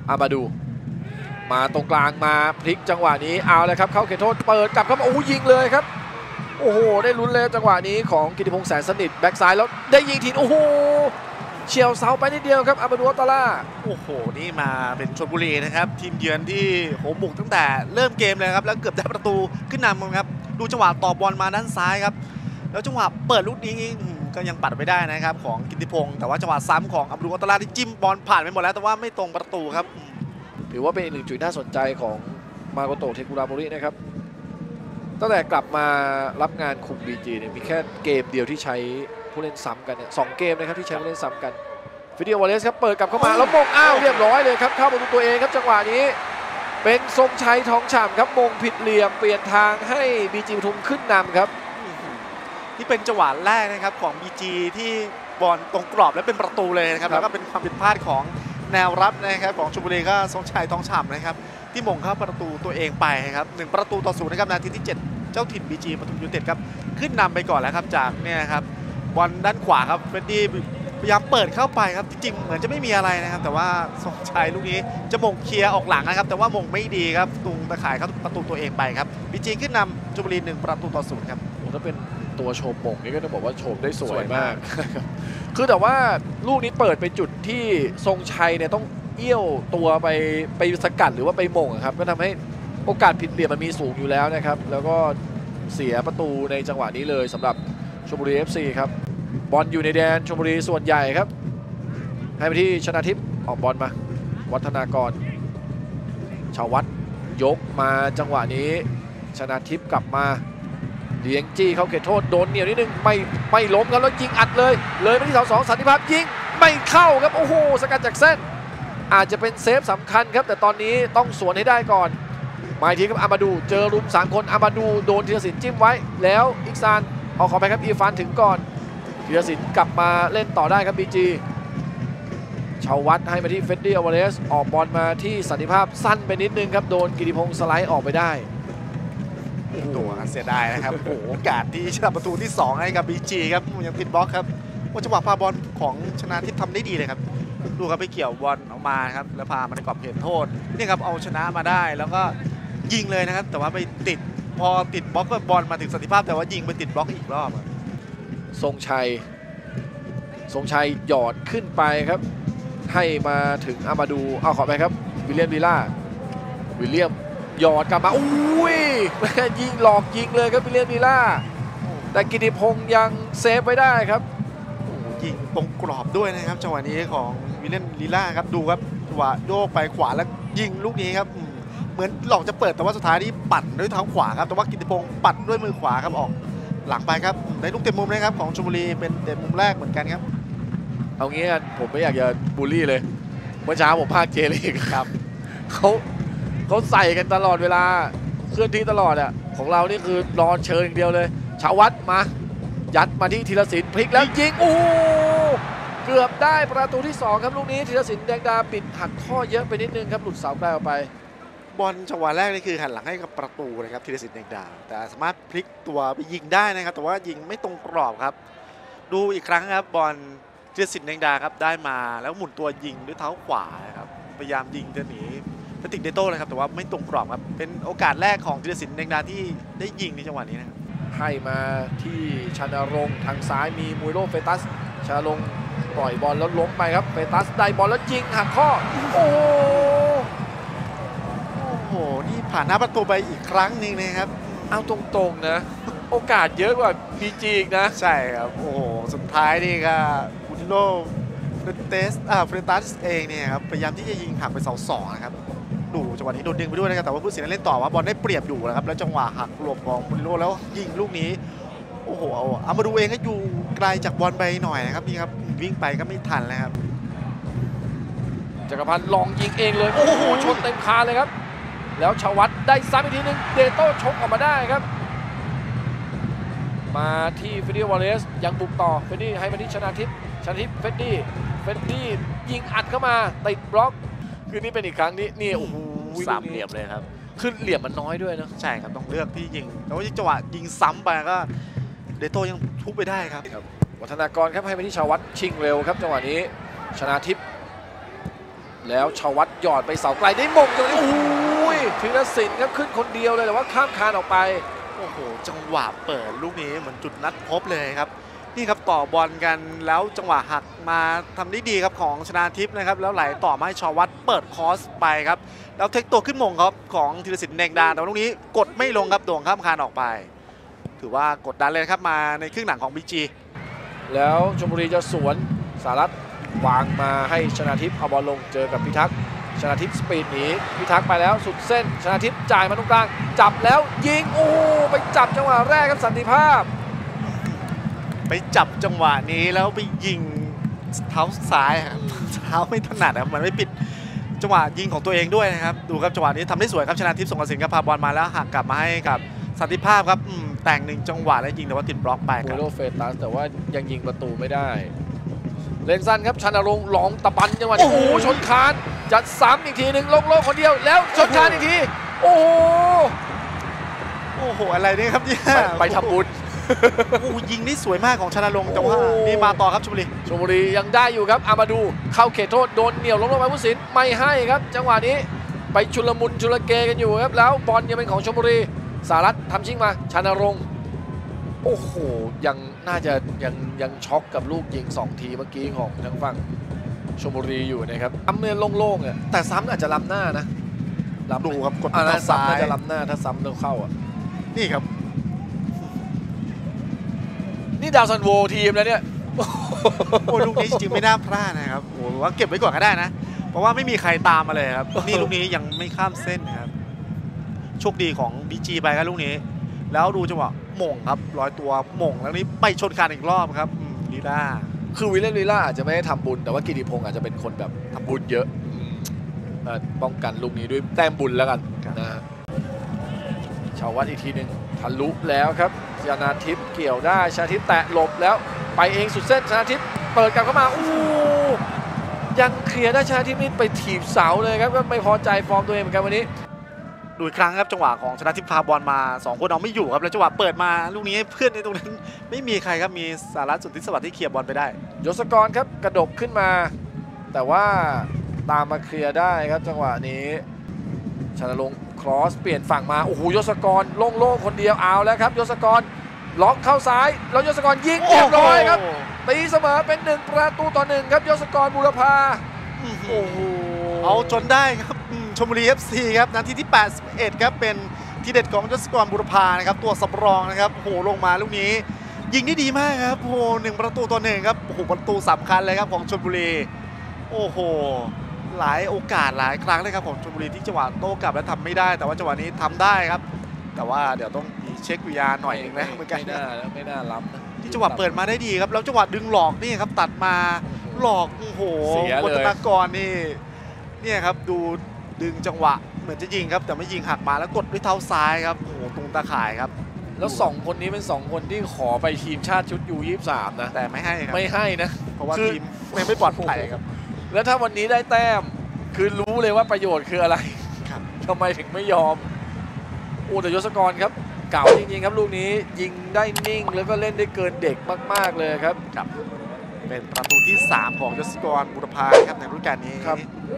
อามาดูมาตรงกลางมาพลิกจังหวะนี้เอาเลยครับเข้าเขตโทษเปิดกลับเข้ามาโอ้ยิงเลยครับโอ้โหได้ลุ้นเลยจังหวะนี้ของกิติพงษ์แสนสนิทแบ็กซ้ายแล้วได้ยิงทีโอ้โหเฉียวเสาไปนิดเดียวครับอามาดูอัตตาล่าโอ้โหนี่มาเป็นชลบุรีนะครับทีมเยือนที่โหบุกตั้งแต่เริ่มเกมเลยครับแล้วเกือบได้ประตูขึ้นนำครับดูจังหวะต่อบอลมาด้านซ้ายครับแล้วจังหวะเปิดลูกนี้ก็ยังปัดไม่ได้นะครับของกิติพงษ์แต่ว่าจังหวะซ้ำของอับดุลอัตตาล่าที่จิ้มบอลผ่านไปหมดแล้วแต่ว่าไม่ตรงประตูครับถือว่าเป็นอีกหนึ่งจุดน่าสนใจของมาโกโตะเทกุราโมรินะครับตั้งแต่กลับมารับงานคุม BG เนี่ยมีแค่เกมเดียวที่ใช้ผู้เล่นซ้ำกันเนี่ย2 เกมนะครับที่ใช้ผู้เล่นซ้ำกันฟิเดียววาเลสครับเปิดกลับเข้ามาแล้วมงเรียบร้อยเลยครับเข้าประตูตัวเองครับจังหวะนี้เป็นทรงชัยทองฉ่ำครับมงผิดเหลี่ยมเปลี่ยนทางให้ BG ปทุมขึ้นนำครับนี่เป็นจังหวะแรกนะครับของ BG ที่บอลตรงกรอบและเป็นประตูเลยนะครับแล้วก็เป็นความผิดพลาดของแนวรับนะครับของชลบุรีก็ทรงชัยทองฉ่ำนะครับที่มงเข้าประตูตัวเองไปครับ1-0นะครับนาทีที่7เจ้าถิ่น BG ปทุมยูไนเต็ดครับขึ้นนำไปก่อนแล้วครับจากเนี่ยครับบอลด้านขวาครับเฟรดดี้พยายามเปิดเข้าไปครับจริงๆเหมือนจะไม่มีอะไรนะครับแต่ว่าทรงชัยลูกนี้จะมงเคลียร์ออกหลังนะครับแต่ว่ามงไม่ดีครับตุงตะข่ายเข้าประตูตัวเองไปครับ BG ขึ้นนำชลบุรี1-0ครับถ้าเป็นตัวโชมมงนี่ก็ต้องบอกว่าโชมได้สวยมากคือแต่ว่าลูกนี้เปิดไปจุดที่ทรงชัยเนี่ยต้องเอี้ยวตัวไปสกัดหรือว่าไปมงครับก็ทำให้โอกาสผิดเหลี่ยมมันมีสูงอยู่แล้วนะครับแล้วก็เสียประตูในจังหวะนี้เลยสำหรับชลบุรี FC ครับบอลอยู่ในแดนชลบุรีส่วนใหญ่ครับให้ไปที่ชนาทิพย์ออกบอลมาวัฒนากรชาววัดยกมาจังหวะนี้ชนาทิพย์กลับมาเลี้ยงจี้เข้าเขตโทษโดนเหนียวนิดนึงไม่ล้มครับแล้วยิงอัดเลยไปที่เสา2สันติภาพยิงไม่เข้าครับโอ้โหสกัดจากเส้นอาจจะเป็นเซฟสำคัญครับแต่ตอนนี้ต้องสวนให้ได้ก่อนมาทีครับอามาดูเจอรุม3 คนอามาดูโดนธีรศิลป์จิ้มไว้แล้วอิกซานออกขอไปครับอีฟานถึงก่อนธีรศิลป์กลับมาเล่นต่อได้ครับ BG ชาววัดให้มาที่เฟดดี้อวาเลสออกบอลมาที่สันติภาพสั้นไปนิดนึงครับโดนกิติพงษ์สไลด์ออกไปได้ตัวเสียดายนะครับโอกาสที่จะประตูที่2ให้กับ BG ครับยังติดบล็อกครับว่าจังหวะพาบอลของชนะทิพย์ทำได้ดีเลยครับดูครับไปเกี่ยวบอลออกมาครับแล้วพามาในกรอบเขตโทษนี่ครับเอาชนะมาได้แล้วก็ยิงเลยนะครับแต่ว่าไปติดพอติดบล็อกก็บอลมาถึงสันติภาพแต่ว่ายิงไปติดบล็อกอีกรอบทรงชัยหยอดขึ้นไปครับให้มาถึงอามาดูเอาขอไปครับวิลเลียมลีล่าวิลเลียมหยอดกลับมาอุ้ยยิงหลอกยิงเลยครับวิลเลียมลีล่าแต่กิติพงษ์ยังเซฟไว้ได้ครับยิงตรงกรอบด้วยนะครับจังหวะนี้ของวิลเลียมลีล่าครับดูครับจังหวะโยกไปขวาแล้วยิงลูกนี้ครับเหมือนหลอกจะเปิดแต่ว่าสุดท้ายนี่ปัดด้วยเท้าขวาครับแต่ว่ากิติพงษ์ปัดด้วยมือขวาครับออกหลังไปครับได้ลูกเต็มมุมนะครับของชลบุรีเป็นเต็มมุมแรกเหมือนกันครับเอางี้ผมไม่อยากจะบูลลี่เลยเมื่อเช้าผมพากเจลีกครับเขาใส่กันตลอดเวลาเคลื่อนที่ตลอดอ่ะของเรานี่คือรอเชิญอย่างเดียวเลยชาววัดมายัดมาที่ธีรศิลป์พลิกแล้วยิงโอ้เกือบได้ประตูที่2ครับลูกนี้ธีรศิลป์แดงดาปิดหักข้อเยอะไปนิดนึงครับหลุดเสาไกลออกไปบอลจังหวะแรกนี่คือหันหลังให้กับประตูนะครับธีรศิลป์แดงดาแต่สามารถพลิกตัวไปยิงได้นะครับแต่ว่ายิงไม่ตรงกรอบครับดูอีกครั้งครับบอลธีรศิลป์แดงดาครับได้มาแล้วหมุนตัวยิงด้วยเท้าขวาครับพยายามยิงจะหนีแพทริกเดโต้เลยครับแต่ว่าไม่ตรงกรอบครับเป็นโอกาสแรกของธีรศิลป์แดงดาที่ได้ยิงในจังหวะนี้นะครับให้มาที่ชนรงค์ทางซ้ายมีมูโรเฟตัสชนรงค์ปล่อยบอลแล้วล้มไปครับเฟตัสได้บอลแล้วยิงหักข้อโอ้โหนี่ผ่านหน้าประตูไปอีกครั้งนึงนะครับเอาตรงๆนะโอกาสเยอะกว่า BG อีกนะใช่ครับโอ้โหสุดท้ายนี่ก็บูติโลเฟรตัสเองเนี่ยครับพยายามที่จะยิงหักไปเสา2นะครับดูจังหวะนี้โดนดึงไปด้วยนะครับแต่ว่าผู้เสียเล่นต่อว่าบอลได้เปรียบอยู่นะครับแล้วจังหวะหักหลบของบูติโลแล้วยิงลูกนี้โอ้โหเอามาดูเองก็อยู่ไกลจากบอลไปหน่อยนะครับนี่ครับวิ่งไปก็ไม่ทันเลยครับจักรพันธ์ลองยิงเองเลยโอ้โหชนเต็มคาเลยครับแล้วชวัตได้ซ้ำอีกทีนึงเดโต้ชกออกมาได้ครับมาที่เฟดดี้วาเลสยังบุกต่อเฟดดี้ให้มาที่ชนาทิพย์เฟดดี้ยิงอัดเข้ามาติดบล็อกคือนี่เป็นอีกครั้งนี่โอ้โห 3 เหลี่ยมเลยครับขึ้นเหลี่ยมมันน้อยด้วยนะใช่ครับต้องเลือกที่ยิงแต่ว่าจังหวะยิงซ้ำไปก็เดโต้ยังทุบไปได้ครับวัฒนากรครับให้มาที่ชาวัตชิงเร็วครับจังหวะนี้ชนาทิพย์แล้วชวัตหยอดไปเสาไกลได้มงตรงนี้โอ้ยธีรศิลป์ครับขึ้นคนเดียวเลยแต่ว่าข้ามคานออกไปโอ้โหจังหวะเปิดลูกนี้เหมือนจุดนัดพบเลยครับนี่ครับต่อบอลกันแล้วจังหวะหักมาทำได้ดีครับของชนาทิพย์นะครับแล้วไหลต่อมาให้ชวัตเปิดคอสไปครับแล้วเทคตัวขึ้นมงครับของธีรศิลป์แดงดาแต่ว่าลูกนี้กดไม่ลงครับโด่งข้ามคานออกไป ถือว่ากดดันเลยครับมาในครึ่งหลังของ BG แล้วชลบุรีจะสวนสารัตวางมาให้ชนาทิพย์เอาบอลลงเจอกับพิทักษ์ชนาทิพย์สปีดหนีพิทักษ์ไปแล้วสุดเส้นชนาทิพย์จ่ายมาตรงกลางจับแล้วยิงโอ้ไปจับจังหวะแรกครับสันติภาพไปจับจังหวะนี้แล้วไปยิงเท้าซ้ายครับเท้าไม่ถนัดครับมันไม่ปิดจังหวะยิงของตัวเองด้วยนะครับดูครับจังหวะนี้ทำได้สวยครับชนาทิพย์ส่งกระสินกับพาบอลมาแล้วหักกลับมาให้กับสันติภาพครับแต่งหนึ่งจังหวะแล้วยิงแต่ว่าติดบล็อกไปคโมรับโลเฟตัสแต่ว่ายังยิงประตูไม่ได้เล่นสั้นครับชนรงค์ลองตะบันจังหวะนี้โอ้โหชนคานจัดซ้ำอีกทีหนึ่งโล่งๆคนเดียวแล้วชนคานอีกทีโอ้โหโอ้โหอะไรเนี่ยครับเนี่ยไปทำบุญโอ้ยิงนี่สวยมากของชนาลงแต่ว่านี่มาต่อครับชลบุรีชลบุรียังได้อยู่ครับอามาดูเข้าเขตโทษโดนเหนี่ยวล้มลงไปผู้สินไม่ให้ครับจังหวะนี้ไปชุลมุนชุลเกกันอยู่ครับแล้วบอลยังเป็นของชลบุรีสารัตทำชิงมาชนรงค์โอ้โหยังน่าจะยังช็อกกับลูกยิง2ทีเมื่อกี้ของทางฝั่งชลบุรีอยู่นะครับซ้ำเนี่ยโล่งๆอ่ะแต่ซ้ำอาจจะล้ำหน้านะล้ำดูครับกดอ่าเข้าซ้าซ้ำน่าย จะล้ำหน้าถ้าซ้ำแล้วเข้าอ่ะนี่ครับนี่ดาวซันโวทีมแล้วเนี่ยโอ้ลูกนี้จริงๆไม่น่าพลาดนะครับโอ้ว่าเก็บไว้ก่อนก็ได้นะเพราะว่าไม่มีใครตามมาเลยครับนี่ลูกนี้ยังไม่ข้ามเส้นครับโชคดีของ BG ไปครับลูกนี้แล้วดูจังหวะหม่งครับลอยตัวหม่งแล้วนี้ไปชนคานอีกรอบครับลีลาคือวิลเลียมลีล่าอาจจะไม่ได้ทำบุญแต่ว่ากิติพงศ์อาจจะเป็นคนแบบทำบุญเยอะป้องกันลูกนี้ด้วยแต้มบุญแล้วกันนะฮะชาววัดอีกทีหนึ่งทะลุแล้วครับชนาทิพย์เกี่ยวได้ชนาทิพย์แตะหลบแล้วไปเองสุดเส้นชนาทิพย์เปิดกลับเข้ามาอู้ยังเคลียร์ได้ชนาทิพย์นี่ไปถีบเสาเลยครับก็ไม่พอใจฟอร์มตัวเองเหมือนกันวันนี้ดูอีกครั้งครับจังหวะของชนะทิพย์พาบอลมา2คนเอาไม่อยู่ครับแล้วจังหวะเปิดมาลูกนี้ให้เพื่อนในตรงนั้นไม่มีใครครับมีสารัตน์สุทธิสวัสดิ์ที่เคลียร์บอลไปได้ยศกรครับกระดกขึ้นมาแต่ว่าตามมาเคลียร์ได้ครับจังหวะนี้ชนรงค์ครอสเปลี่ยนฝั่งมาโอ้โหยศกรโล่งๆคนเดียวเอาแล้วครับยศกรล็อกเข้าซ้ายแล้วยศกรยิงเรียบร้อยครับตีเสมอเป็น1-1ครับยศกรบุรพาโอ้โหเอาจนได้ครับชลบุรี FC ครับนาทีที่81ครับเป็นทีเด็ดของยศกรบุรพานะครับตัวสำรองนะครับโอ้โหลงมาลูกนี้ยิงได้ดีมากครับโอ้โห1-1ครับโอ้โหประตูสำคัญเลยครับของชลบุรีโอ้โหหลายโอกาสหลายครั้งเลยครับของชลบุรีที่จังหวะโต้กลับแล้วทำไม่ได้แต่ว่าจังหวะนี้ทำได้ครับแต่ว่าเดี๋ยวต้องมีเช็ควิญญาณหน่อยนึงนะเหมือนกันไม่น่าล้ำนะที่จังหวะเปิดมาได้ดีครับแล้วจังหวะดึงหลอกนี่ครับตัดมาหลอกโอ้โหเสียเลยวัฒนากรนี่เนี่ยครับดูดึงจังหวะเหมือนจะยิงครับแต่ไม่ยิงหักมาแล้วกดด้วยเท้าซ้ายครับโอ้โหตรงตาข่ายครับแล้ว2คนนี้เป็น2คนที่ขอไปทีมชาติชุดU23นะแต่ไม่ให้ครับไม่ให้นะเพราะว่าคือทีมไม่ปลอดภัยครับแล้วถ้าวันนี้ได้แต้มคือรู้เลยว่าประโยชน์คืออะไรครับทำไมถึงไม่ยอมโอ้แต่ยศกรครับเก่าจริงๆครับลูกนี้ยิงได้นิ่งแล้วก็เล่นได้เกินเด็กมากๆเลยครับเป็นประตูที่3ของยศกรบุรพาครับในฤดูกาลนี้ครับ